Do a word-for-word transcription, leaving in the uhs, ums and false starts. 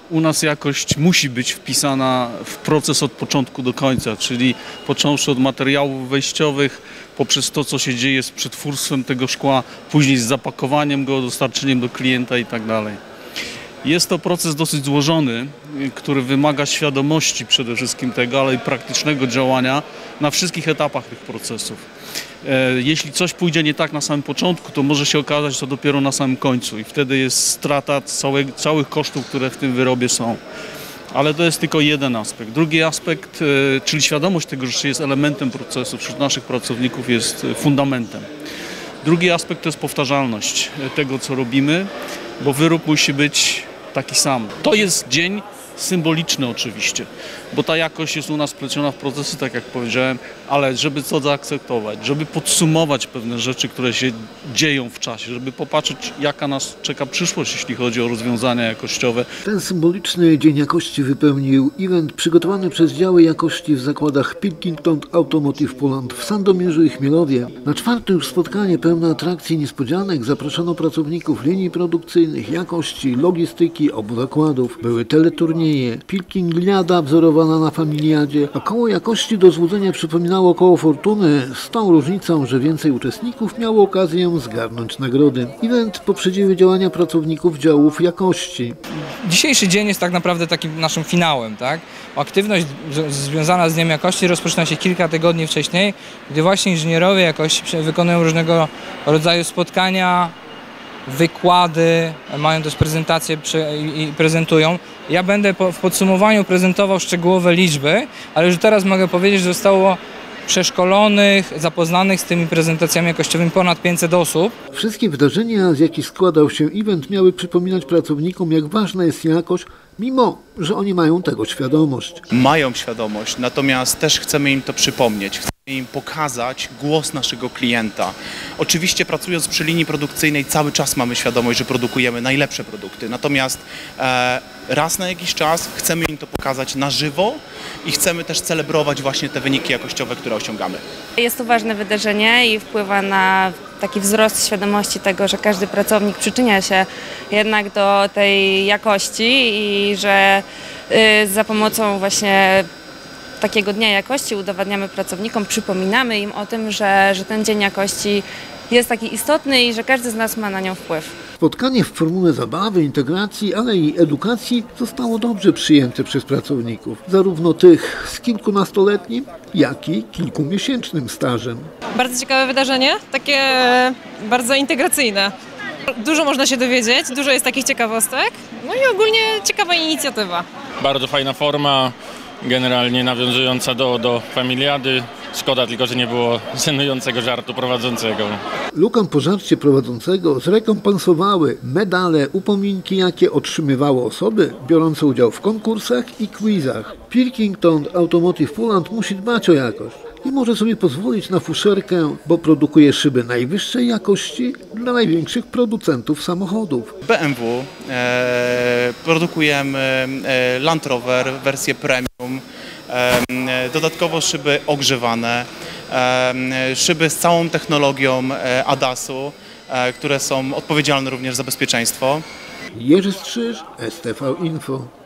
U nas jakość musi być wpisana w proces od początku do końca, czyli począwszy od materiałów wejściowych, poprzez to, co się dzieje z przetwórstwem tego szkła, później z zapakowaniem go, dostarczeniem do klienta i tak dalej. Jest to proces dosyć złożony, który wymaga świadomości przede wszystkim tego, ale i praktycznego działania na wszystkich etapach tych procesów. Jeśli coś pójdzie nie tak na samym początku, to może się okazać, że to dopiero na samym końcu i wtedy jest strata całe, całych kosztów, które w tym wyrobie są. Ale to jest tylko jeden aspekt. Drugi aspekt, czyli świadomość tego, że jest elementem procesu wśród naszych pracowników, jest fundamentem. Drugi aspekt to jest powtarzalność tego, co robimy, bo wyrób musi być taki sam. To jest dzień symboliczny oczywiście, bo ta jakość jest u nas wpleciona w procesy, tak jak powiedziałem, ale żeby to zaakceptować, żeby podsumować pewne rzeczy, które się dzieją w czasie, żeby popatrzeć, jaka nas czeka przyszłość, jeśli chodzi o rozwiązania jakościowe. Ten symboliczny Dzień Jakości wypełnił event przygotowany przez działy jakości w zakładach Pilkington Automotive Poland w Sandomierzu i Chmielowie. Na czwarte już spotkanie pełne atrakcji i niespodzianek zaproszono pracowników linii produkcyjnych, jakości, logistyki obu zakładów. Były teleturnieje, Pilkingliada wzorowana na Familiadzie, a koło jakości do złudzenia przypominało koło fortuny z tą różnicą, że więcej uczestników miało okazję zgarnąć nagrody. Event poprzedziły działania pracowników działów jakości. Dzisiejszy dzień jest tak naprawdę takim naszym finałem, tak? Aktywność związana z Dniem Jakości rozpoczyna się kilka tygodni wcześniej, gdy właśnie inżynierowie jakości wykonują różnego rodzaju spotkania, wykłady, mają też prezentacje i prezentują. Ja będę w podsumowaniu prezentował szczegółowe liczby, ale już teraz mogę powiedzieć, że zostało przeszkolonych, zapoznanych z tymi prezentacjami jakościowymi ponad pięćset osób. Wszystkie wydarzenia, z jakich składał się event, miały przypominać pracownikom, jak ważna jest jakość, mimo że oni mają tego świadomość. Mają świadomość, natomiast też chcemy im to przypomnieć. Im pokazać głos naszego klienta. Oczywiście pracując przy linii produkcyjnej cały czas mamy świadomość, że produkujemy najlepsze produkty, natomiast e, raz na jakiś czas chcemy im to pokazać na żywo i chcemy też celebrować właśnie te wyniki jakościowe, które osiągamy. Jest to ważne wydarzenie i wpływa na taki wzrost świadomości tego, że każdy pracownik przyczynia się jednak do tej jakości i że y, za pomocą właśnie takiego Dnia Jakości udowadniamy pracownikom, przypominamy im o tym, że, że ten Dzień Jakości jest taki istotny i że każdy z nas ma na nią wpływ. Spotkanie w formule zabawy, integracji, ale i edukacji zostało dobrze przyjęte przez pracowników, zarówno tych z kilkunastoletnim, jak i kilkumiesięcznym stażem. Bardzo ciekawe wydarzenie, takie bardzo integracyjne. Dużo można się dowiedzieć, dużo jest takich ciekawostek, no i ogólnie ciekawa inicjatywa. Bardzo fajna forma. Generalnie nawiązująca do, do Familiady. Szkoda tylko, że nie było żenującego żartu prowadzącego. Lukę po żarcie prowadzącego zrekompensowały medale, upominki, jakie otrzymywały osoby biorące udział w konkursach i quizach. Pilkington Automotive Poland musi dbać o jakość i może sobie pozwolić na fuszerkę, bo produkuje szyby najwyższej jakości dla największych producentów samochodów. B M W e, produkujemy e, Land Rover, wersję premium, e, dodatkowo szyby ogrzewane, e, szyby z całą technologią e, A D A S-u, e, które są odpowiedzialne również za bezpieczeństwo. Jerzy Strzyż, S T V Info.